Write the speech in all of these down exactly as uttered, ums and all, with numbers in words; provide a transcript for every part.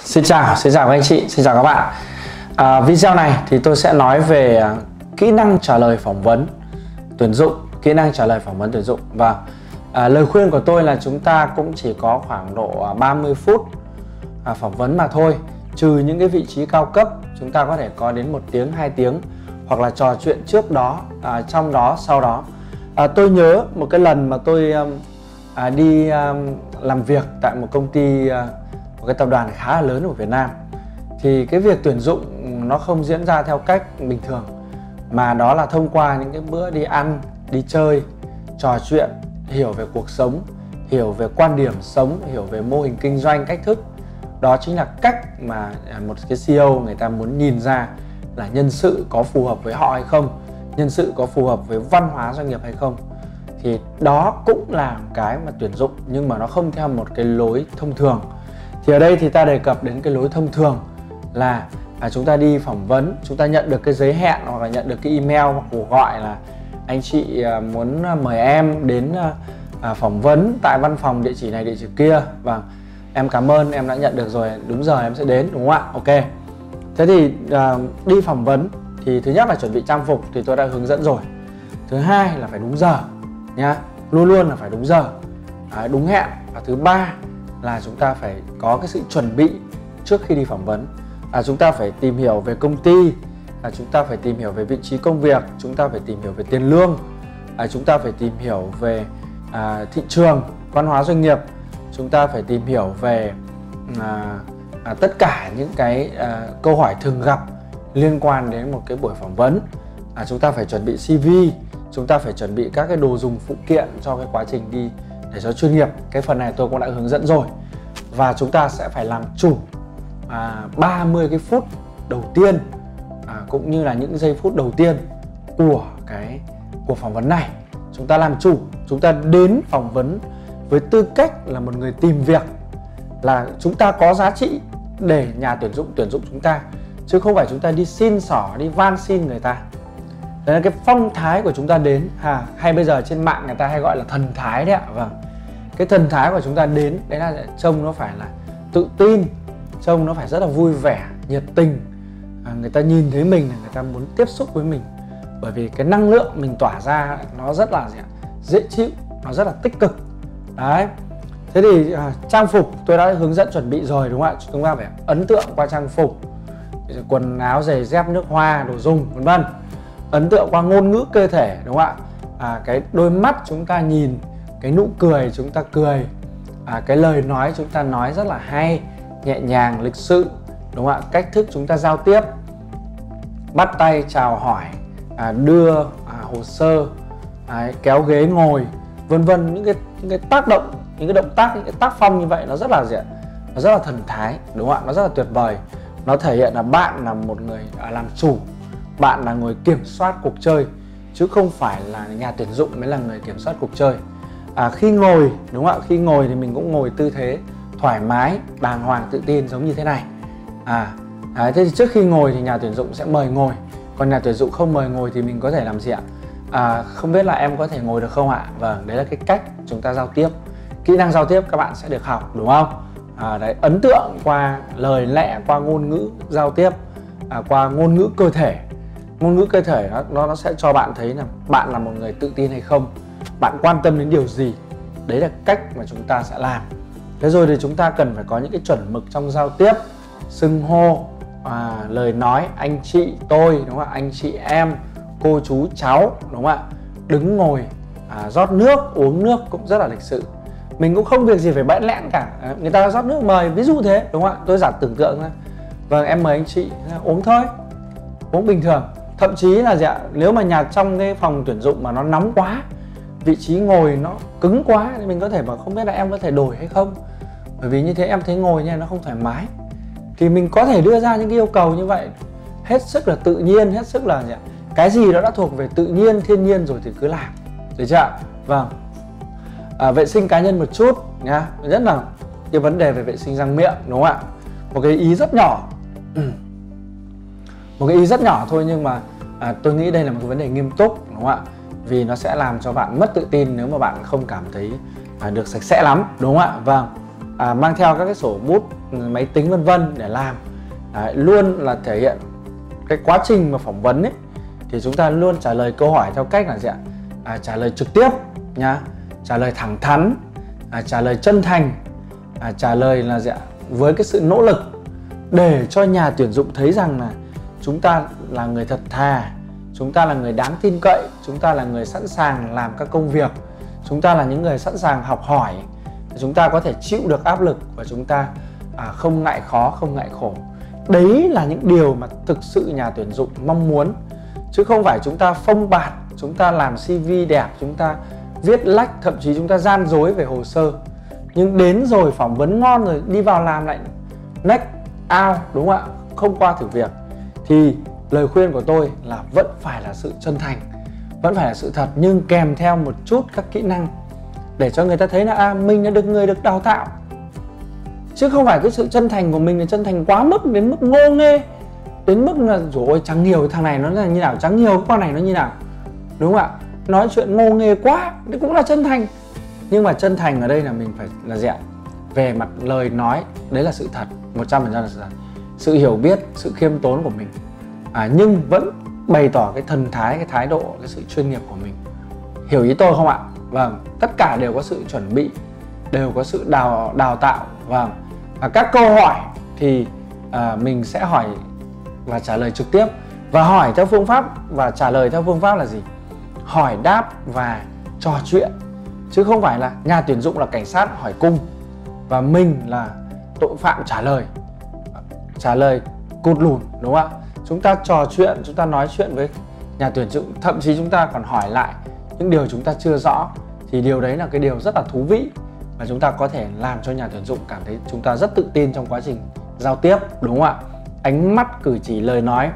Xin chào, xin chào các anh chị, xin chào các bạn. à, Video này thì tôi sẽ nói về kỹ năng trả lời phỏng vấn tuyển dụng. Kỹ năng trả lời phỏng vấn tuyển dụng. Và à, lời khuyên của tôi là chúng ta cũng chỉ có khoảng độ ba mươi phút à, phỏng vấn mà thôi. Trừ những cái vị trí cao cấp, chúng ta có thể có đến một tiếng, hai tiếng, hoặc là trò chuyện trước đó, à, trong đó, sau đó. à, Tôi nhớ một cái lần mà tôi à, đi à, làm việc tại một công ty, à, một cái tập đoàn khá là lớn ở Việt Nam. Thì cái việc tuyển dụng nó không diễn ra theo cách bình thường, mà đó là thông qua những cái bữa đi ăn, đi chơi, trò chuyện, hiểu về cuộc sống, hiểu về quan điểm sống, hiểu về mô hình kinh doanh, cách thức. Đó chính là cách mà một cái xê e ô người ta muốn nhìn ra là nhân sự có phù hợp với họ hay không, nhân sự có phù hợp với văn hóa doanh nghiệp hay không. Thì đó cũng là cái mà tuyển dụng, nhưng mà nó không theo một cái lối thông thường. Thì ở đây thì ta đề cập đến cái lối thông thường là à, chúng ta đi phỏng vấn, chúng ta nhận được cái giấy hẹn hoặc là nhận được cái email hoặc cuộc gọi là anh chị à, muốn mời em đến à, phỏng vấn tại văn phòng địa chỉ này, địa chỉ kia. Vâng, em cảm ơn, em đã nhận được rồi, đúng giờ em sẽ đến, đúng không ạ? Ok. Thế thì à, đi phỏng vấn thì thứ nhất là chuẩn bị trang phục thì tôi đã hướng dẫn rồi. Thứ hai là phải đúng giờ nhá, luôn luôn là phải đúng giờ, à, đúng hẹn. Và thứ ba là chúng ta phải có cái sự chuẩn bị trước khi đi phỏng vấn. À, chúng ta phải tìm hiểu về công ty, à, chúng ta phải tìm hiểu về vị trí công việc, chúng ta phải tìm hiểu về tiền lương, à, chúng ta phải tìm hiểu về à, thị trường, văn hóa doanh nghiệp, chúng ta phải tìm hiểu về à, à, tất cả những cái à, câu hỏi thường gặp liên quan đến một cái buổi phỏng vấn. À, chúng ta phải chuẩn bị xê vê, chúng ta phải chuẩn bị các cái đồ dùng phụ kiện cho cái quá trình đi để cho chuyên nghiệp. Cái phần này tôi cũng đã hướng dẫn rồi. Và chúng ta sẽ phải làm chủ à, ba mươi cái phút đầu tiên, à, cũng như là những giây phút đầu tiên của cái cuộc phỏng vấn này. Chúng ta làm chủ, chúng ta đến phỏng vấn với tư cách là một người tìm việc, là chúng ta có giá trị để nhà tuyển dụng tuyển dụng chúng ta, chứ không phải chúng ta đi xin xỏ, đi van xin người ta. Đấy là cái phong thái của chúng ta đến, à, hay bây giờ trên mạng người ta hay gọi là thần thái đấy ạ. Vâng, cái thần thái của chúng ta đến đấy là trông nó phải là tự tin, trông nó phải rất là vui vẻ, nhiệt tình, à, người ta nhìn thấy mình là người ta muốn tiếp xúc với mình, bởi vì cái năng lượng mình tỏa ra nó rất là dễ chịu, nó rất là tích cực. Đấy. Thế thì à, trang phục tôi đã hướng dẫn chuẩn bị rồi, đúng không ạ? Chúng ta phải ấn tượng qua trang phục, quần áo, giày dép, nước hoa, đồ dùng, vân vân. Ấn tượng qua ngôn ngữ cơ thể, đúng không ạ? À, cái đôi mắt chúng ta nhìn, cái nụ cười chúng ta cười, à, cái lời nói chúng ta nói rất là hay, nhẹ nhàng, lịch sự, đúng không ạ? Cách thức chúng ta giao tiếp, bắt tay chào hỏi, à, đưa à, hồ sơ, à, kéo ghế ngồi, vân vân. Những cái, những cái tác động, những cái động tác, những cái tác phong như vậy nó rất là gì ạ? Nó rất là thần thái, đúng không ạ? Nó rất là tuyệt vời. Nó thể hiện là bạn là một người à, làm chủ, bạn là người kiểm soát cuộc chơi, chứ không phải là nhà tuyển dụng mới là người kiểm soát cuộc chơi. À, khi ngồi, đúng không ạ? Khi ngồi thì mình cũng ngồi tư thế thoải mái, đàng hoàng, tự tin giống như thế này. À, đấy, thế thì trước khi ngồi thì nhà tuyển dụng sẽ mời ngồi. Còn nhà tuyển dụng không mời ngồi thì mình có thể làm gì ạ? À, không biết là em có thể ngồi được không ạ? Vâng, đấy là cái cách chúng ta giao tiếp. Kỹ năng giao tiếp các bạn sẽ được học, đúng không? À, đấy, ấn tượng qua lời lẽ, qua ngôn ngữ giao tiếp, à, qua ngôn ngữ cơ thể. Ngôn ngữ cơ thể nó, nó, nó sẽ cho bạn thấy là bạn là một người tự tin hay không, bạn quan tâm đến điều gì. Đấy là cách mà chúng ta sẽ làm. Thế rồi thì chúng ta cần phải có những cái chuẩn mực trong giao tiếp, xưng hô, à, lời nói, anh chị, tôi, đúng không ạ? Anh chị, em, cô, chú, cháu, đúng không ạ? Đứng ngồi, à, rót nước, uống nước cũng rất là lịch sự. Mình cũng không việc gì phải bẽn lẽn cả. À, người ta rót nước mời, ví dụ thế, đúng không ạ? Tôi giả tưởng tượng thôi. Vâng, em mời anh chị uống thôi, uống bình thường. Thậm chí là gì ạ? Nếu mà nhà trong cái phòng tuyển dụng mà nó nóng quá, vị trí ngồi nó cứng quá, thì mình có thể bảo không biết là em có thể đổi hay không, bởi vì như thế em thấy ngồi như này nó không thoải mái. Thì mình có thể đưa ra những cái yêu cầu như vậy, hết sức là tự nhiên, hết sức là gì ạ? Cái gì đó đã thuộc về tự nhiên, thiên nhiên rồi thì cứ làm, được chưa ạ? Vâng. À, vệ sinh cá nhân một chút nhá, nhất là cái vấn đề về vệ sinh răng miệng, đúng không ạ? Một cái ý rất nhỏ, một cái ý rất nhỏ thôi, nhưng mà à, tôi nghĩ đây là một cái vấn đề nghiêm túc, đúng không ạ? Vì nó sẽ làm cho bạn mất tự tin nếu mà bạn không cảm thấy à, được sạch sẽ lắm, đúng không ạ? Vâng. à, mang theo các cái sổ bút, máy tính vân vân để làm. Đấy, luôn là thể hiện cái quá trình mà phỏng vấn ấy, thì chúng ta luôn trả lời câu hỏi theo cách là gì ạ? À, trả lời trực tiếp nhá, trả lời thẳng thắn, à, trả lời chân thành, à, trả lời là gì ạ? Với cái sự nỗ lực để cho nhà tuyển dụng thấy rằng là chúng ta là người thật thà, chúng ta là người đáng tin cậy, chúng ta là người sẵn sàng làm các công việc, chúng ta là những người sẵn sàng học hỏi, chúng ta có thể chịu được áp lực và chúng ta à, không ngại khó, không ngại khổ. Đấy là những điều mà thực sự nhà tuyển dụng mong muốn, chứ không phải chúng ta phông bạt, chúng ta làm xê vê đẹp, chúng ta viết lách, thậm chí chúng ta gian dối về hồ sơ, nhưng đến rồi phỏng vấn ngon rồi đi vào làm lại next out, đúng không ạ? Không qua thử việc. Thì lời khuyên của tôi là vẫn phải là sự chân thành, vẫn phải là sự thật, nhưng kèm theo một chút các kỹ năng để cho người ta thấy là à, mình đã được người được đào tạo. Chứ không phải cái sự chân thành của mình là chân thành quá mức đến mức ngô nghê, đến mức là rồi ôi chẳng hiểu thằng này nó là như nào, chẳng hiểu con này nó như nào, đúng không ạ? Nói chuyện ngô nghê quá, đấy cũng là chân thành. Nhưng mà chân thành ở đây là mình phải là gì ạ? Về mặt lời nói, đấy là sự thật, một trăm phần trăm là sự thật. Sự hiểu biết, sự khiêm tốn của mình, à, nhưng vẫn bày tỏ cái thần thái, cái thái độ, cái sự chuyên nghiệp của mình. Hiểu ý tôi không ạ? Vâng, tất cả đều có sự chuẩn bị, đều có sự đào, đào tạo. Vâng, và các câu hỏi thì à, mình sẽ hỏi và trả lời trực tiếp. Và hỏi theo phương pháp và trả lời theo phương pháp là gì? Hỏi đáp và trò chuyện. Chứ không phải là nhà tuyển dụng là cảnh sát hỏi cung và mình là tội phạm trả lời Trả lời cụt lùn, đúng không ạ? Chúng ta trò chuyện, chúng ta nói chuyện với nhà tuyển dụng, thậm chí chúng ta còn hỏi lại những điều chúng ta chưa rõ. Thì điều đấy là cái điều rất là thú vị, và chúng ta có thể làm cho nhà tuyển dụng cảm thấy chúng ta rất tự tin trong quá trình giao tiếp, đúng không ạ? Ánh mắt, cử chỉ, lời nói.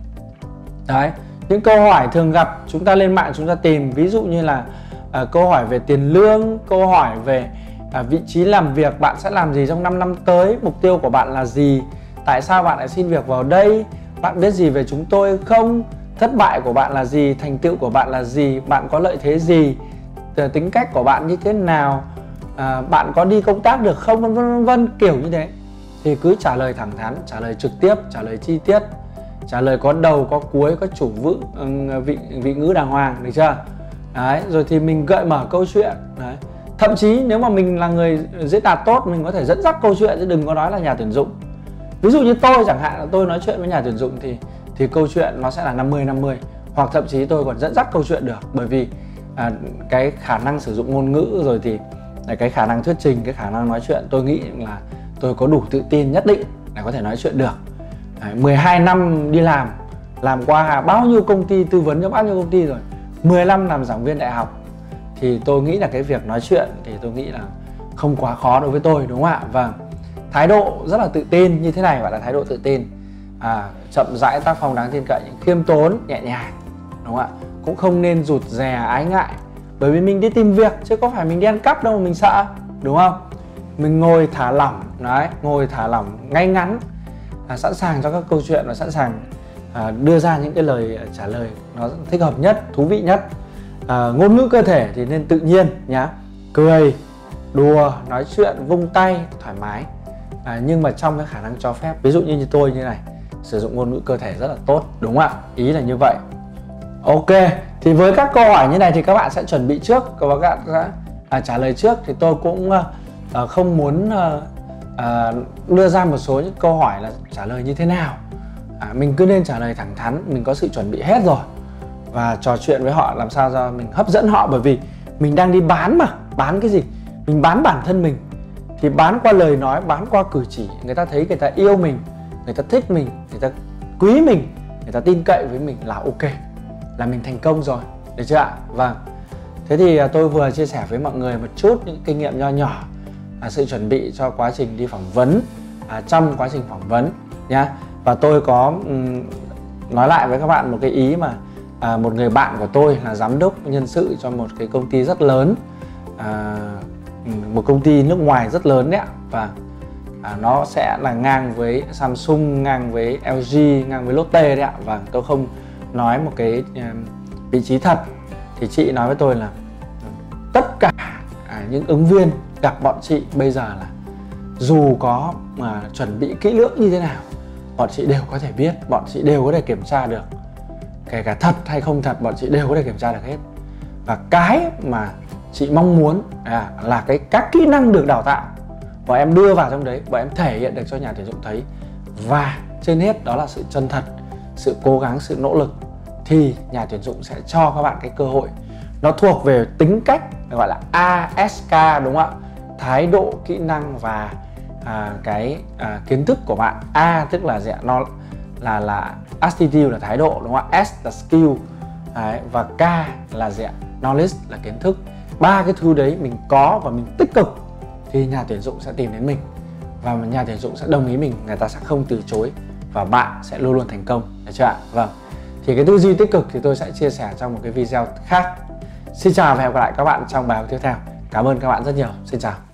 Đấy, những câu hỏi thường gặp chúng ta lên mạng chúng ta tìm, ví dụ như là à, câu hỏi về tiền lương, câu hỏi về à, vị trí làm việc, bạn sẽ làm gì trong năm năm tới, mục tiêu của bạn là gì, tại sao bạn lại xin việc vào đây, bạn biết gì về chúng tôi không, thất bại của bạn là gì, thành tựu của bạn là gì, bạn có lợi thế gì, tính cách của bạn như thế nào, à, bạn có đi công tác được không, vân vân vân vân, kiểu như thế. Thì cứ trả lời thẳng thắn, trả lời trực tiếp, trả lời chi tiết, trả lời có đầu có cuối, có chủ vựng, vị vị ngữ đàng hoàng, được chưa? Đấy, rồi thì mình gợi mở câu chuyện. Đấy. Thậm chí nếu mà mình là người diễn đạt tốt, mình có thể dẫn dắt câu chuyện, chứ đừng có nói là nhà tuyển dụng. Ví dụ như tôi chẳng hạn, là tôi nói chuyện với nhà tuyển dụng thì thì câu chuyện nó sẽ là năm mươi năm mươi, hoặc thậm chí tôi còn dẫn dắt câu chuyện được, bởi vì à, cái khả năng sử dụng ngôn ngữ, rồi thì cái khả năng thuyết trình, cái khả năng nói chuyện, tôi nghĩ là tôi có đủ tự tin nhất định để có thể nói chuyện được. Đấy, mười hai năm đi làm, làm qua bao nhiêu công ty, tư vấn cho bao nhiêu công ty rồi, mười năm làm giảng viên đại học, thì tôi nghĩ là cái việc nói chuyện thì tôi nghĩ là không quá khó đối với tôi, đúng không ạ? Vâng, thái độ rất là tự tin như thế này gọi là thái độ tự tin, à, chậm rãi, tác phong đáng tin cậy, khiêm tốn, nhẹ nhàng, đúng không ạ? Cũng không nên rụt rè, ái ngại, bởi vì mình đi tìm việc chứ có phải mình đi ăn cắp đâu mà mình sợ, đúng không? Mình ngồi thả lỏng, đấy, ngồi thả lỏng, ngay ngắn, à, sẵn sàng cho các câu chuyện và sẵn sàng à, đưa ra những cái lời trả lời nó thích hợp nhất, thú vị nhất. À, ngôn ngữ cơ thể thì nên tự nhiên nhá, cười, đùa, nói chuyện, vung tay, thoải mái, à, nhưng mà trong cái khả năng cho phép. Ví dụ như, như tôi như này, sử dụng ngôn ngữ cơ thể rất là tốt, đúng không ạ? Ý là như vậy. Ok, thì với các câu hỏi như này thì các bạn sẽ chuẩn bị trước, các bạn sẽ à, trả lời trước. Thì tôi cũng à, không muốn à, à, đưa ra một số những câu hỏi là trả lời như thế nào. À, mình cứ nên trả lời thẳng thắn, mình có sự chuẩn bị hết rồi, và trò chuyện với họ làm sao cho mình hấp dẫn họ, bởi vì mình đang đi bán mà. Bán cái gì? Mình bán bản thân mình, thì bán qua lời nói, bán qua cử chỉ. Người ta thấy người ta yêu mình, người ta thích mình, người ta quý mình, người ta tin cậy với mình là ok, là mình thành công rồi, được chưa ạ? Vâng, thế thì tôi vừa chia sẻ với mọi người một chút những kinh nghiệm nho nhỏ, à, sự chuẩn bị cho quá trình đi phỏng vấn, à, trong quá trình phỏng vấn nhá. Và tôi có um, nói lại với các bạn một cái ý mà à, một người bạn của tôi là giám đốc nhân sự cho một cái công ty rất lớn, à, một công ty nước ngoài rất lớn đấy ạ. Và à, nó sẽ là ngang với Samsung, ngang với lờ giê, ngang với Lotte đấy ạ. Và tôi không nói một cái uh, vị trí thật, thì chị nói với tôi là tất cả à, những ứng viên gặp bọn chị bây giờ là dù có mà chuẩn bị kỹ lưỡng như thế nào, bọn chị đều có thể biết, bọn chị đều có thể kiểm tra được. Kể cả thật hay không thật, bọn chị đều có thể kiểm tra được hết. Và cái mà chị mong muốn à, là cái các kỹ năng được đào tạo bọn em đưa vào trong đấy, bọn em thể hiện được cho nhà tuyển dụng thấy. Và trên hết đó là sự chân thật, sự cố gắng, sự nỗ lực, thì nhà tuyển dụng sẽ cho các bạn cái cơ hội. Nó thuộc về tính cách, gọi là a ét ca, đúng không ạ? Thái độ, kỹ năng và à, cái à, kiến thức của bạn. A tức là gì ạ? Nó là là attitude là thái độ, đúng không ạ? S là skill. Đấy, và K là gì ạ? Knowledge là kiến thức. Ba cái thứ đấy mình có và mình tích cực thì nhà tuyển dụng sẽ tìm đến mình, và nhà tuyển dụng sẽ đồng ý mình, người ta sẽ không từ chối, và bạn sẽ luôn luôn thành công, được chưa ạ? Vâng. Thì cái tư duy tích cực thì tôi sẽ chia sẻ trong một cái video khác. Xin chào và hẹn gặp lại các bạn trong bài học tiếp theo. Cảm ơn các bạn rất nhiều. Xin chào.